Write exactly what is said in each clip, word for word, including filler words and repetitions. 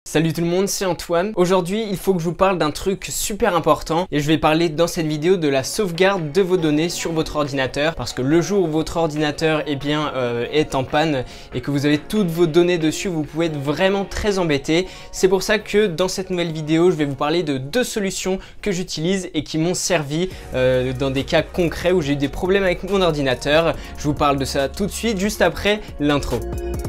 Salut tout le monde, c'est Antoine. Aujourd'hui, il faut que je vous parle d'un truc super important et je vais parler dans cette vidéo de la sauvegarde de vos données sur votre ordinateur, parce que le jour où votre ordinateur eh bien, euh, est en panne et que vous avez toutes vos données dessus, vous pouvez être vraiment très embêté. C'est pour ça que dans cette nouvelle vidéo, je vais vous parler de deux solutions que j'utilise et qui m'ont servi euh, dans des cas concrets où j'ai eu des problèmes avec mon ordinateur. Je vous parle de ça tout de suite, juste après l'intro.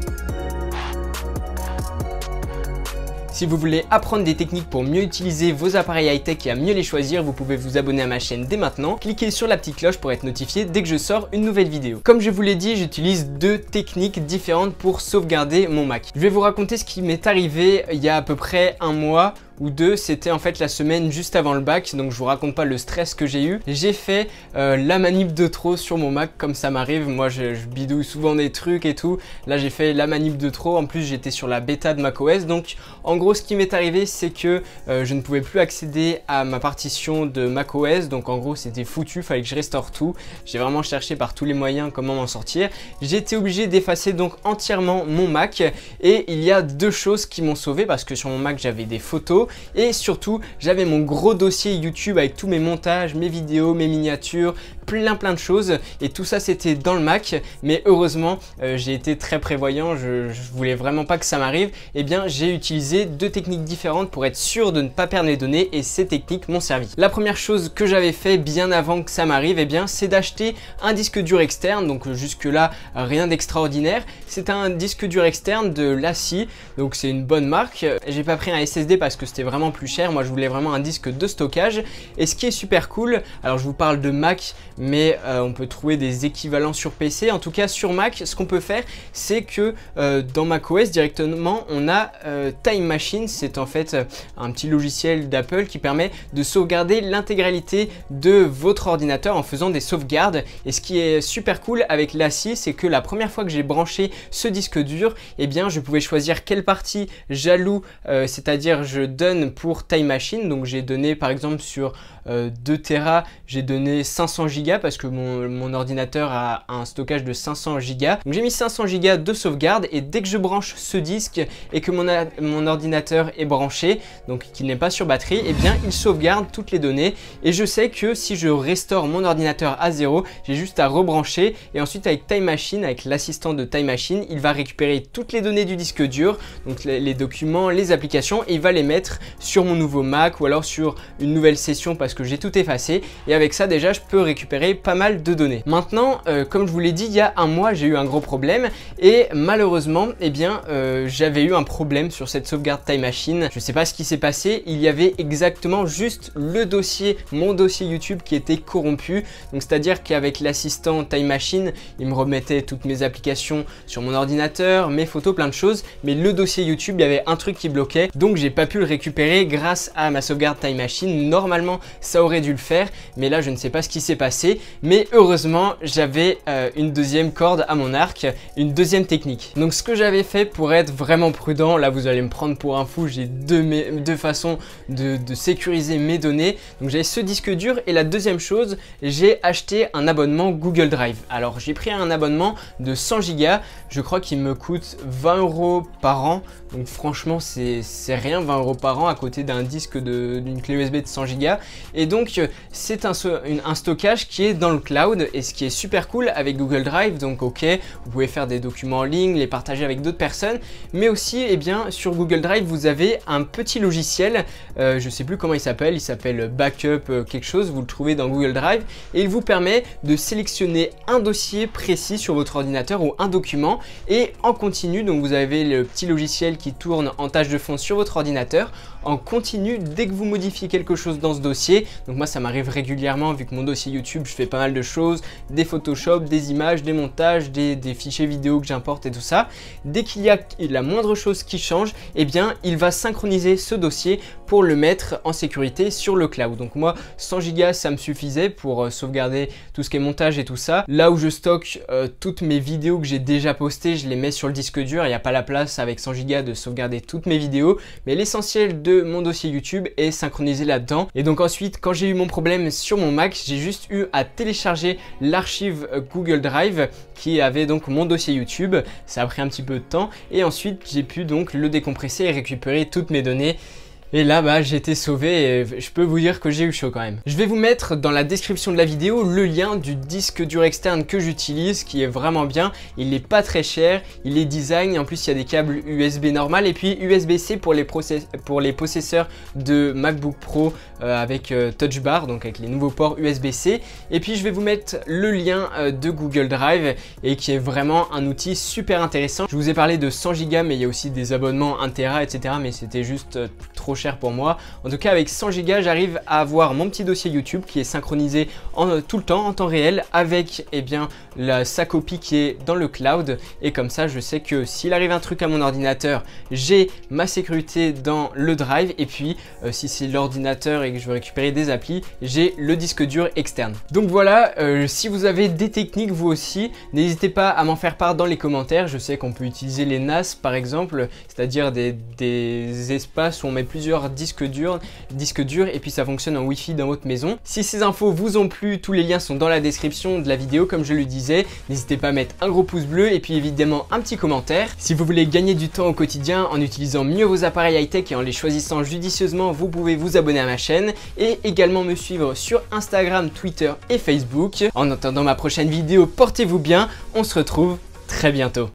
Si vous voulez apprendre des techniques pour mieux utiliser vos appareils high-tech et à mieux les choisir, vous pouvez vous abonner à ma chaîne dès maintenant. Cliquez sur la petite cloche pour être notifié dès que je sors une nouvelle vidéo. Comme je vous l'ai dit, j'utilise deux techniques différentes pour sauvegarder mon Mac. Je vais vous raconter ce qui m'est arrivé il y a à peu près un mois ou deux, c'était en fait la semaine juste avant le bac, donc je vous raconte pas le stress que j'ai eu. J'ai fait euh, la manip de trop sur mon Mac, comme ça m'arrive. Moi je, je bidouille souvent des trucs et tout. Là j'ai fait la manip de trop, en plus j'étais sur la bêta de macOS, donc en gros ce qui m'est arrivé c'est que euh, je ne pouvais plus accéder à ma partition de macOS, donc en gros c'était foutu, fallait que je restaure tout. J'ai vraiment cherché par tous les moyens comment m'en sortir. J'ai été obligé d'effacer donc entièrement mon Mac et il y a deux choses qui m'ont sauvé, parce que sur mon Mac j'avais des photos et surtout j'avais mon gros dossier YouTube avec tous mes montages, mes vidéos, mes miniatures, plein plein de choses, et tout ça c'était dans le Mac. Mais heureusement euh, j'ai été très prévoyant, je, je voulais vraiment pas que ça m'arrive. Et eh bien j'ai utilisé deux techniques différentes pour être sûr de ne pas perdre mes données, et ces techniques m'ont servi. La première chose que j'avais fait bien avant que ça m'arrive, et eh bien c'est d'acheter un disque dur externe. Donc jusque là rien d'extraordinaire, c'est un disque dur externe de l'Aci, donc c'est une bonne marque. J'ai pas pris un S S D parce que c'était vraiment plus cher, moi je voulais vraiment un disque de stockage. Et ce qui est super cool, alors je vous parle de Mac, mais euh, on peut trouver des équivalents sur P C. En tout cas sur Mac, ce qu'on peut faire, c'est que euh, dans macOS directement on a euh, Time Machine. C'est en fait euh, un petit logiciel d'Apple qui permet de sauvegarder l'intégralité de votre ordinateur en faisant des sauvegardes. Et ce qui est super cool avec l'Aci, c'est que la première fois que j'ai branché ce disque dur, eh bien je pouvais choisir quelle partie j'alloue, euh, c'est-à-dire je donne pour Time Machine. Donc j'ai donné par exemple sur euh, deux téra, j'ai donné cinq cents gigas parce que mon, mon ordinateur a un stockage de cinq cents gigas. Donc j'ai mis cinq cents gigas de sauvegarde, et dès que je branche ce disque et que mon, a, mon ordinateur est branché, donc qu'il n'est pas sur batterie, eh bien il sauvegarde toutes les données. Et je sais que si je restaure mon ordinateur à zéro, j'ai juste à rebrancher, et ensuite avec Time Machine, avec l'assistant de Time Machine, il va récupérer toutes les données du disque dur, donc les, les documents, les applications, et il va les mettre sur mon nouveau Mac ou alors sur une nouvelle session parce que j'ai tout effacé. Et avec ça déjà je peux récupérer pas mal de données. Maintenant euh, comme je vous l'ai dit, il y a un mois j'ai eu un gros problème, et malheureusement eh bien euh, j'avais eu un problème sur cette sauvegarde Time Machine. Je sais pas ce qui s'est passé, il y avait exactement juste le dossier, mon dossier YouTube qui était corrompu. Donc c'est à dire qu'avec l'assistant Time Machine, il me remettait toutes mes applications sur mon ordinateur, mes photos, plein de choses, mais le dossier YouTube, il y avait un truc qui bloquait, donc j'ai pas pu le récupérer grâce à ma sauvegarde Time Machine. Normalement ça aurait dû le faire, mais là je ne sais pas ce qui s'est passé. Mais heureusement j'avais euh, une deuxième corde à mon arc, une deuxième technique. Donc ce que j'avais fait pour être vraiment prudent, là vous allez me prendre pour un fou, j'ai deux, deux façons de, de sécuriser mes données. Donc j'avais ce disque dur, et la deuxième chose, j'ai acheté un abonnement Google Drive. Alors j'ai pris un abonnement de cent gigas, je crois qu'il me coûte vingt euros par an. Donc franchement c'est rien, vingt euros par an à côté d'un disque d'une clé U S B de cent gigas. Et donc c'est un, un stockage qui est dans le cloud, et ce qui est super cool avec Google Drive. Donc ok, vous pouvez faire des documents en ligne, les partager avec d'autres personnes, mais aussi eh bien sur Google Drive vous avez un petit logiciel, euh, je sais plus comment il s'appelle, il s'appelle Backup euh, quelque chose, vous le trouvez dans Google Drive, et il vous permet de sélectionner un dossier précis sur votre ordinateur ou un document, et en continu, donc vous avez le petit logiciel qui tourne en tâche de fond sur votre ordinateur en continu dès que vous modifiez quelque chose dans ce dossier. Donc moi ça m'arrive régulièrement, vu que mon dossier YouTube je fais pas mal de choses, des Photoshop, des images, des montages, des, des fichiers vidéo que j'importe et tout ça. Dès qu'il y a la moindre chose qui change, eh bien il va synchroniser ce dossier pour le mettre en sécurité sur le cloud. Donc moi cent gigas ça me suffisait pour euh, sauvegarder tout ce qui est montage et tout ça. Là où je stocke euh, toutes mes vidéos que j'ai déjà postées, je les mets sur le disque dur, il n'y a pas la place avec cent gigas de sauvegarder toutes mes vidéos, mais l'essentiel de mon dossier YouTube est synchronisé là-dedans. Et donc ensuite, quand j'ai eu mon problème sur mon Mac, j'ai juste eu à télécharger l'archive Google Drive qui avait donc mon dossier YouTube. Ça a pris un petit peu de temps et ensuite j'ai pu donc le décompresser et récupérer toutes mes données. Et là, bah, j'ai été sauvé et je peux vous dire que j'ai eu chaud quand même. Je vais vous mettre dans la description de la vidéo le lien du disque dur externe que j'utilise, qui est vraiment bien. Il n'est pas très cher, il est design, en plus il y a des câbles U S B normal et puis U S B C pour les, pour les possesseurs de MacBook Pro euh, avec euh, Touch Bar, donc avec les nouveaux ports U S B C. Et puis je vais vous mettre le lien euh, de Google Drive et qui est vraiment un outil super intéressant. Je vous ai parlé de cent gigas, mais il y a aussi des abonnements un téra, et cetera. Mais c'était juste euh, trop cher pour moi. En tout cas, avec cent gigas, j'arrive à avoir mon petit dossier YouTube qui est synchronisé en, euh, tout le temps, en temps réel, avec eh bien, la, sa copie qui est dans le cloud. Et comme ça, je sais que s'il arrive un truc à mon ordinateur, j'ai ma sécurité dans le drive. Et puis, euh, si c'est l'ordinateur et que je veux récupérer des applis, j'ai le disque dur externe. Donc voilà, euh, si vous avez des techniques, vous aussi, n'hésitez pas à m'en faire part dans les commentaires. Je sais qu'on peut utiliser les N A S par exemple, c'est-à-dire des, des espaces où on met plusieurs disques durs, disques durs et puis ça fonctionne en Wi-Fi dans votre maison. Si ces infos vous ont plu, tous les liens sont dans la description de la vidéo comme je le disais. N'hésitez pas à mettre un gros pouce bleu et puis évidemment un petit commentaire. Si vous voulez gagner du temps au quotidien en utilisant mieux vos appareils high-tech et en les choisissant judicieusement, vous pouvez vous abonner à ma chaîne et également me suivre sur Instagram, Twitter et Facebook. En attendant ma prochaine vidéo, portez-vous bien, on se retrouve très bientôt.